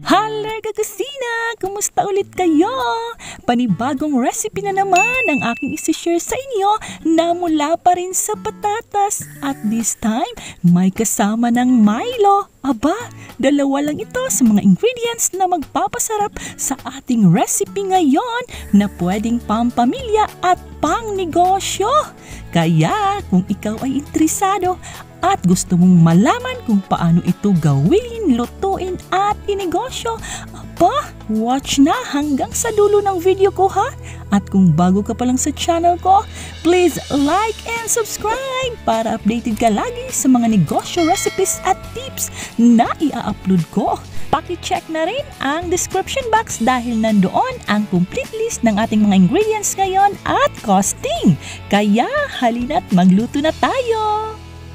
Haller kakusina! Kumusta ulit kayo? Panibagong recipe na naman ang aking isi-share sa inyo na mula pa rin sa patatas. At this time, may kasama ng Milo. Aba, dalawa lang ito sa mga ingredients na magpapasarap sa ating recipe ngayon na pwedeng pampamilya at pangnegosyo. Kaya kung ikaw ay interesado at gusto mong malaman kung paano ito gawin, lutuin at inegosyo, aba, watch na hanggang sa dulo ng video ko ha. At kung bago ka pa lang sa channel ko, please like and subscribe para updated ka lagi sa mga negosyo recipes at tips na i-upload ko. Paki-check na rin ang description box dahil nandoon ang complete list ng ating mga ingredients ngayon at costing. Kaya halina't magluto na tayo!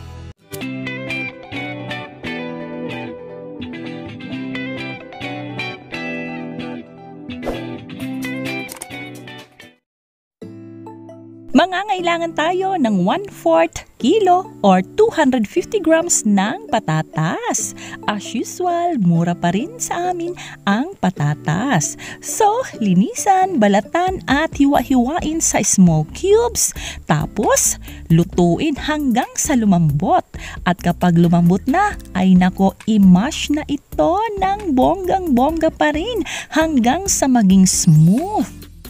Mangangailangan tayo ng 1/4 kilo or 250 grams ng patatas. As usual, mura pa rin sa amin ang patatas. So, linisan, balatan at hiwa-hiwain sa small cubes. Tapos, lutuin hanggang sa lumambot. At kapag lumambot na, ay nako, i-mash na ito ng bonggang-bongga pa rin hanggang sa maging smooth.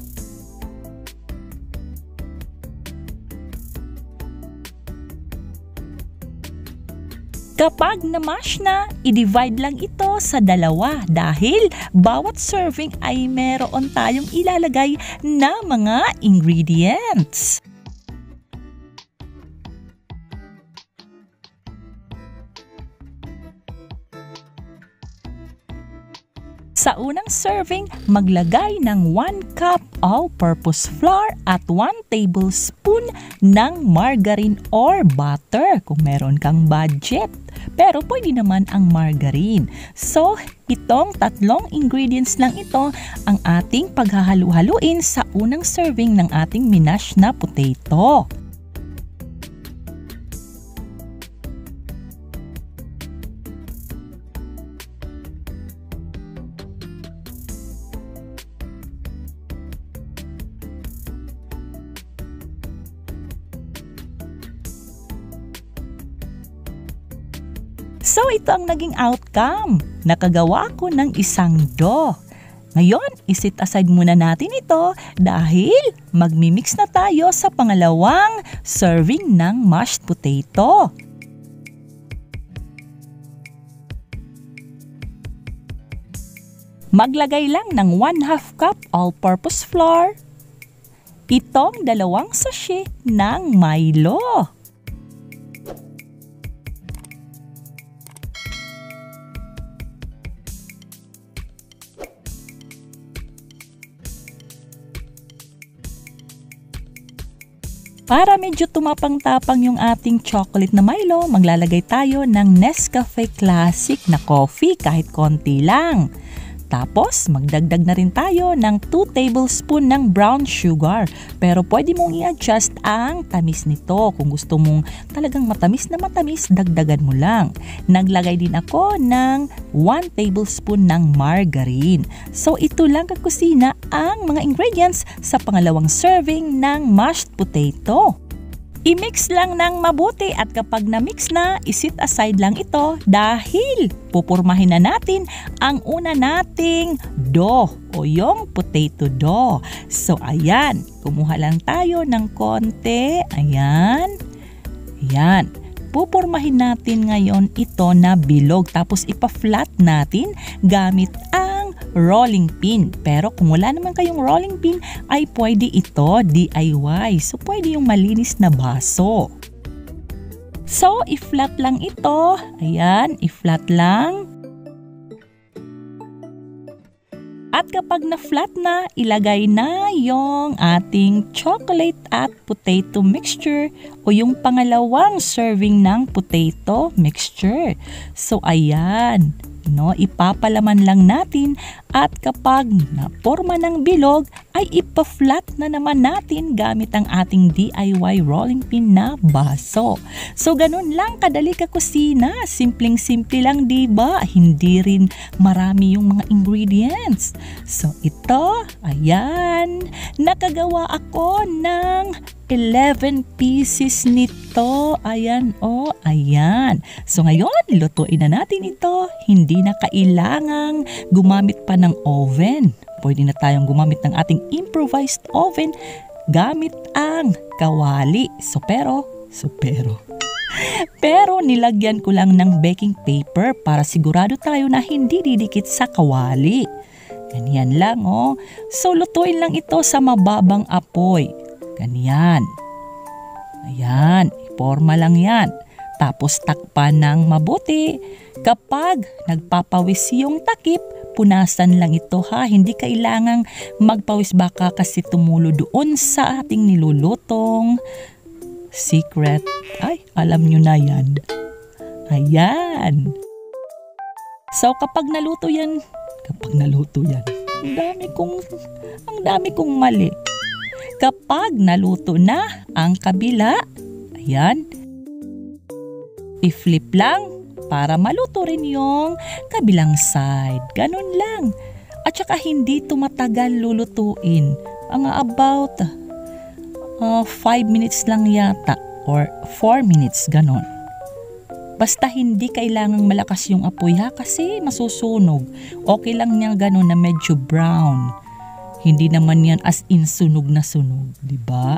Kapag na-mash na, i-divide lang ito sa dalawa dahil bawat serving ay meron tayong ilalagay na mga ingredients. Sa unang serving, maglagay ng 1 cup all-purpose flour at 1 tablespoon ng margarine or butter kung meron kang budget. Pero pwede naman ang margarine. So, itong tatlong ingredients lang ito ang ating paghahalu-haluin sa unang serving ng ating minash na potato. So ito ang naging outcome. Nakagawa ko ng isang dough. Ngayon, isit aside muna natin ito dahil magmimix na tayo sa pangalawang serving ng mashed potato. Maglagay lang ng 1/2 cup all-purpose flour. Itong 2 sachet ng Milo. Para medyo tumapang-tapang yung ating chocolate na Milo, maglalagay tayo ng Nescafe Classic na coffee kahit konti lang. Tapos, magdagdag na rin tayo ng 2 tablespoon ng brown sugar. Pero pwede mong i-adjust ang tamis nito. Kung gusto mong talagang matamis na matamis, dagdagan mo lang. Naglagay din ako ng 1 tablespoon ng margarine. So, ito lang kakusina ang mga ingredients sa pangalawang serving ng mashed potato. I-mix lang ng mabuti at kapag na-mix na, isit aside lang ito dahil pupurmahin na natin ang una nating dough o yung potato dough. So ayan, kumuha lang tayo ng konti. Ayan. Ayan. Pupurmahin natin ngayon ito na bilog tapos ipa-flat natin gamit ang rolling pin. Pero kung wala naman kayong rolling pin ay pwede ito DIY. So pwede yung malinis na baso. So i-flat lang ito. Ayan, i-flat lang. At kapag na-flat na, ilagay na yung ating chocolate at potato mixture o yung pangalawang serving ng potato mixture. So ayan, no, ipapalaman lang natin at kapag naporma ng bilog ay ipa-flat na naman natin gamit ang ating DIY rolling pin na baso. So ganun lang kadali kakusina, simpleng-simple lang, diba? Hindi rin marami yung mga ingredients. So ito, ayan, nakagawa ako ng 11 pieces nito. Ayan, oh, ayan. So ngayon, lutuin na natin ito. Hindi na kailangang gumamit pa ng oven. Pwede na tayong gumamit ng ating improvised oven gamit ang kawali. Pero nilagyan ko lang ng baking paper para sigurado tayo na hindi didikit sa kawali. Ganyan lang, oh. So lutuin lang ito sa mababang apoy. Ganyan. Ayan, iporma lang yan. Tapos takpan ng mabuti. Kapag nagpapawis yung takip, punasan lang ito ha. Hindi kailangang magpawis, baka kasi tumulo doon sa ating nilulutong secret. Ay, alam nyo na yan. Ayan. So kapag naluto yan, ang dami kong mali. Kapag naluto na ang kabila, ayan, i-flip lang para maluto rin yung kabilang side. Ganun lang. At saka hindi tumatagal lulutuin. Ang about 5 minutes lang yata or 4 minutes, ganun. Basta hindi kailangang malakas yung apoy ha, kasi masusunog. Okay lang niya ganun na medyo brown. Hindi naman yan as in sunog na sunog, di ba?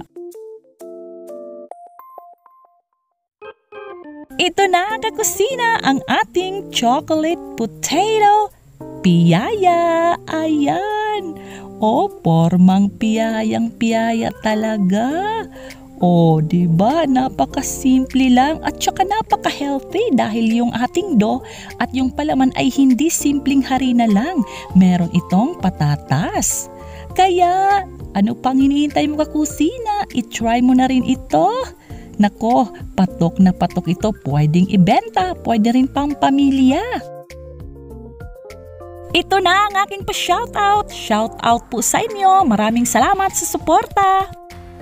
Ito na kakusina ang ating chocolate potato piyaya. Ayan. O, formang piyayang-piyaya talaga. O, di ba? Napakasimple lang at saka napaka-healthy dahil yung ating dough at yung palaman ay hindi simpleng harina lang. Meron itong patatas. Kaya, ano pang hinihintay mo kakusina? I-try mo na rin ito. Nako, patok na patok ito. Pwedeng ibenta, pwede rin pang pamilya. Ito na ang aking pa-shoutout. Shoutout po sa inyo. Maraming salamat sa suporta.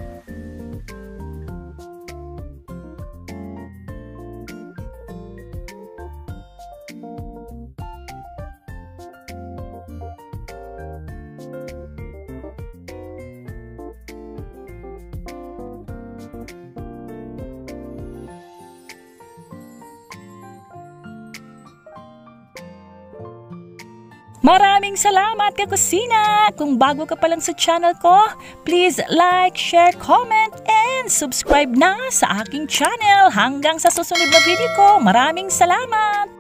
Maraming salamat kakusina! Kung bago ka pa lang sa channel ko, please like, share, comment, and subscribe na sa aking channel. Hanggang sa susunod na video ko, maraming salamat!